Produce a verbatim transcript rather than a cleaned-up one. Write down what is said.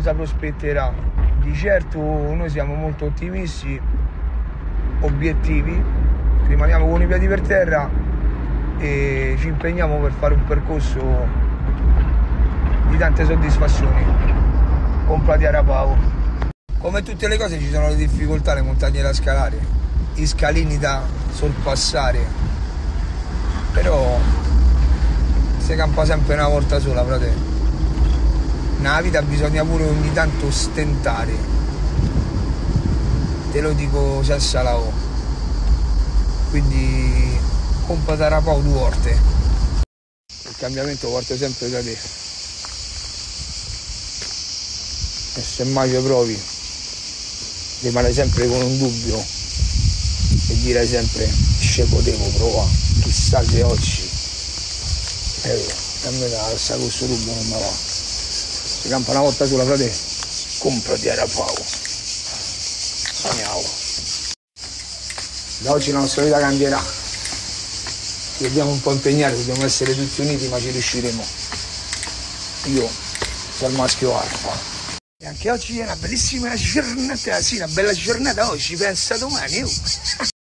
cosa prospetterà. Di certo noi siamo molto ottimisti, obiettivi, rimaniamo con i piedi per terra e ci impegniamo per fare un percorso di tante soddisfazioni. Compra di Arapao. Come tutte le cose ci sono le difficoltà, le montagne da scalare, i scalini da sorpassare, però si campa sempre una volta sola, fratello. Nella vita bisogna pure ogni tanto stentare, te lo dico senza la O. Quindi compra da Arapao due volte, il cambiamento parte sempre da te e se mai ci provi rimane sempre con un dubbio e direi sempre ci potevo provare, chissà se oggi eh, a me la sta questo dubbio non mi va, si campa una volta sulla, frate, comprati Arapao, sogniamo. Da oggi la nostra vita cambierà, ci dobbiamo un po' impegnare, dobbiamo essere tutti uniti, ma ci riusciremo. Io sono il maschio alfa. E anche oggi è una bellissima giornata, sì, una bella giornata oggi, pensa domani. Oh.